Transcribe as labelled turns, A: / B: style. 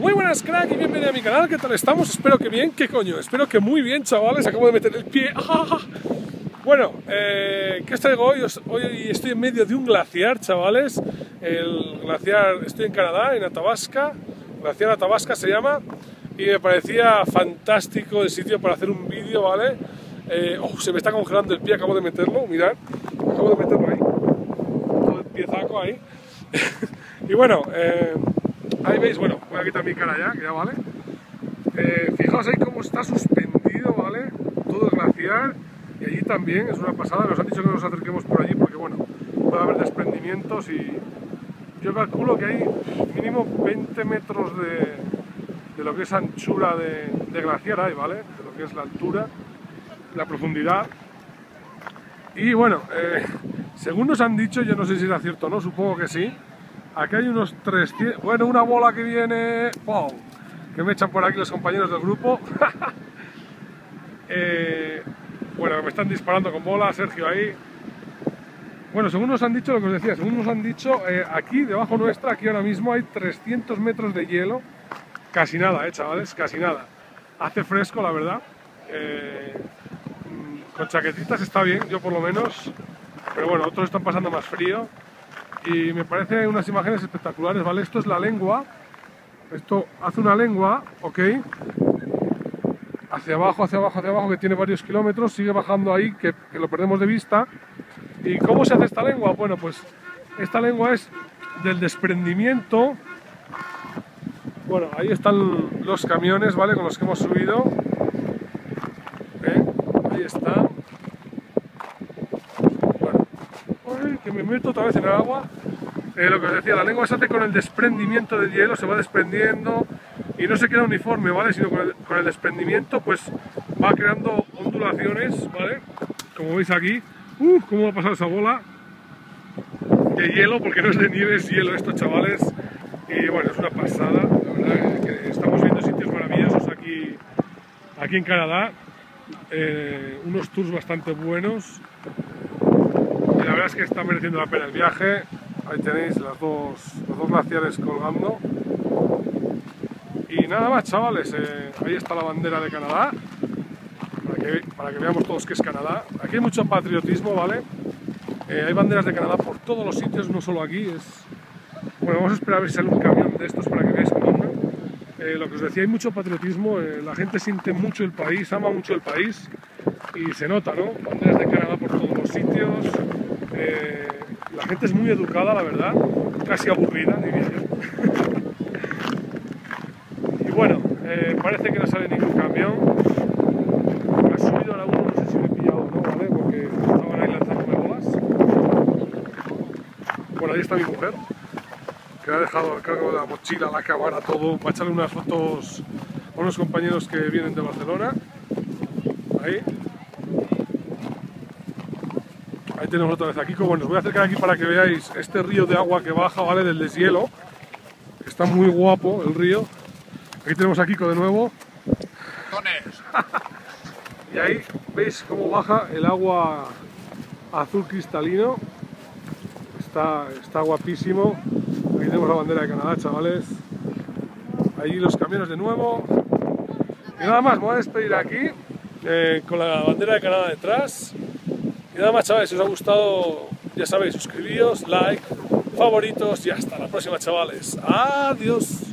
A: Muy buenas, crack, y bienvenido a mi canal. ¿Qué tal estamos? Espero que bien. ¿Qué coño? Espero que muy bien, chavales. Acabo de meter el pie. Bueno, ¿qué os traigo hoy? Hoy estoy en medio de un glaciar, chavales. El glaciar, estoy en Canadá, en Athabasca. Glaciar Athabasca se llama. Y me parecía fantástico el sitio para hacer un vídeo, ¿vale? Se me está congelando el pie, acabo de meterlo, mirad. Acabo de meterlo ahí. Todo el piezaco ahí. Y bueno, ahí veis, bueno, voy a quitar mi cara ya, que ya vale. Fijaos ahí cómo está suspendido, ¿vale? Todo el glaciar. Y allí también es una pasada. Nos han dicho que nos acerquemos por allí porque, bueno, puede haber desprendimientos y yo calculo que hay mínimo 20 metros de lo que es anchura de glaciar ahí, ¿vale? De lo que es la altura, la profundidad. Y bueno, según nos han dicho, yo no sé si era cierto o no, supongo que sí. Aquí hay unos 300... Bueno, una bola que viene... ¡Pum! Que me echan por aquí los compañeros del grupo. Bueno, me están disparando con bolas, Sergio ahí. Bueno, según nos han dicho, lo que os decía, según nos han dicho, aquí debajo nuestra, aquí ahora mismo hay 300 metros de hielo. Casi nada, chavales, casi nada. Hace fresco, la verdad. Con chaquetitas está bien, yo por lo menos. Pero bueno, otros están pasando más frío. Y me parecen unas imágenes espectaculares, ¿vale? Esto es la lengua. Esto hace una lengua, ¿ok? Hacia abajo, hacia abajo, hacia abajo, que tiene varios kilómetros. Sigue bajando ahí, que lo perdemos de vista. ¿Y cómo se hace esta lengua? Bueno, pues esta lengua es del desprendimiento. Bueno, ahí están los camiones, ¿vale? Con los que hemos subido. Ahí está. Bueno, ¡ay, que me meto otra vez en el agua! Lo que os decía, la lengua se hace con el desprendimiento del hielo, se va desprendiendo y no se queda uniforme, ¿vale? Sino con el desprendimiento, pues va creando ondulaciones, ¿vale? Como veis aquí. ¿Cómo va a pasar esa bola de hielo? Porque no es de nieve, es hielo esto, chavales. Y bueno, es una pasada, la verdad, que estamos viendo sitios maravillosos aquí en Canadá. Unos tours bastante buenos. Y la verdad es que está mereciendo la pena el viaje. Ahí tenéis los dos glaciares colgando. Y nada más, chavales, ahí está la bandera de Canadá. Para que veamos todos que es Canadá. Aquí hay mucho patriotismo, ¿vale? Hay banderas de Canadá por todos los sitios, no solo aquí. Bueno, vamos a esperar a ver si sale un camión de estos para que veáis cómo andan. Lo que os decía, hay mucho patriotismo, la gente siente mucho el país, ama mucho el país y se nota, ¿no? Banderas de Canadá por todos los sitios. La gente es muy educada, la verdad, casi aburrida, diría yo. Y bueno, parece que no sale ningún camión. Ha subido a la 1, no sé si me he pillado o no, ¿vale? Porque estaban ahí lanzándome bolas. Bueno, ahí está mi mujer, que ha dejado a cargo de la mochila, la cámara, todo, para echarle unas fotos a unos compañeros que vienen de Barcelona. Ahí tenemos otra vez aquí. Bueno, os voy a acercar aquí para que veáis este río de agua que baja, ¿vale? Del deshielo. Está muy guapo el río. Aquí tenemos a Kiko de nuevo. Y ahí veis cómo baja el agua azul cristalino. Está guapísimo. Aquí tenemos la bandera de Canadá, chavales. Ahí los camiones de nuevo. Y nada más, me voy a despedir aquí con la bandera de Canadá detrás. Y nada más, chavales, si os ha gustado, ya sabéis, suscribíos, like, favoritos y hasta la próxima, chavales. Adiós.